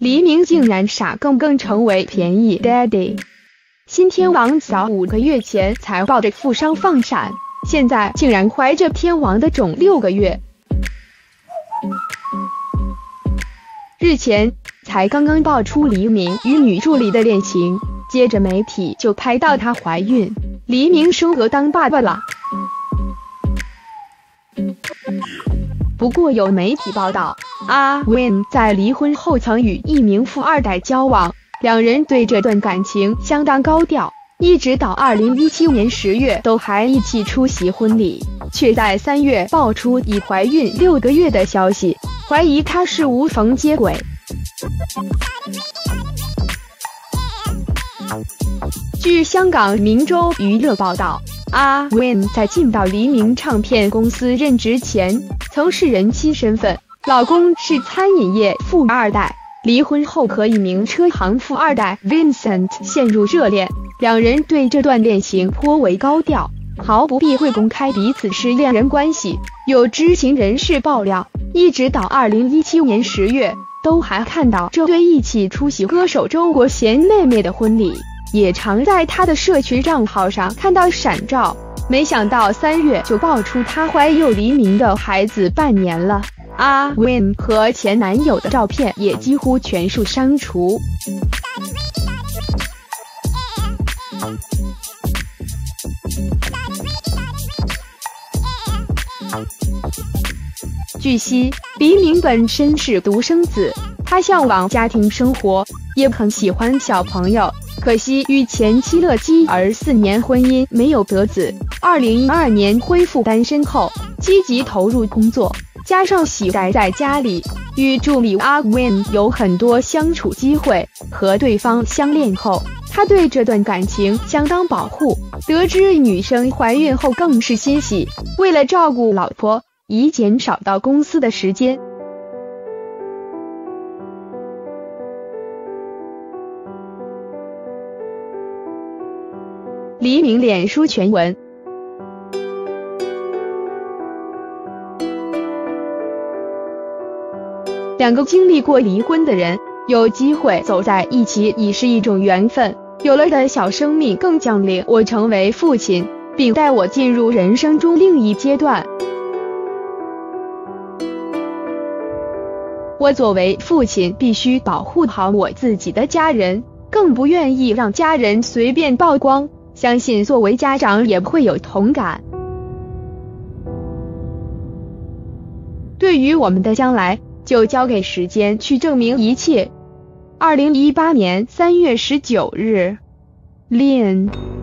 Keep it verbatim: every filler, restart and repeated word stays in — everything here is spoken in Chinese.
黎明竟然傻更更成为便宜 daddy。新天王早五个月前才抱着富商放闪，现在竟然怀着天王的种六个月。日前才刚刚爆出黎明与女助理的恋情，接着媒体就拍到她怀孕，黎明升格当爸爸了。不过有媒体报道，阿 Win 在离婚后曾与一名富二代交往，两人对这段感情相当高调，一直到二零一七年十月都还一起出席婚礼，却在三月爆出已怀孕六个月的消息，怀疑他是无缝接轨。据香港明州娱乐报道，阿 Win 在进到黎明唱片公司任职前，曾是人妻身份，老公是餐饮业富二代。离婚后和一名车行富二代 Vincent 陷入热恋，两人对这段恋情颇为高调，毫不避讳公开彼此是恋人关系。有知情人士爆料，一直到二零一七年十月，都还看到这对一起出席歌手周国贤妹妹的婚礼，也常在她的社群账号上看到闪照。没想到三月就爆出她怀有黎明的孩子半年了。阿 Win 和前男友的照片也几乎全数删除。据悉，黎明本身是独生子，他向往家庭生活，也很喜欢小朋友。可惜与前妻乐基儿四年婚姻没有得子，二零一二年恢复单身后，积极投入工作，加上喜宅在家里，与助理阿 Win 有很多相处机会。和对方相恋后，他对这段感情相当保护，得知女生怀孕后更是欣喜，为了照顾老婆，已减少到公司的时间。黎明脸书全文。两个经历过离婚的人，有机会走在一起已是一种缘分。有了的小生命更将领我成为父亲，并带我进入人生中另一阶段。我作为父亲必须保护好我自己的家人，更不愿意让家人随便曝光，相信作为家长也会有同感。对于我们的将来，就交给时间去证明一切。二零一八年三月十九日 ，Lin。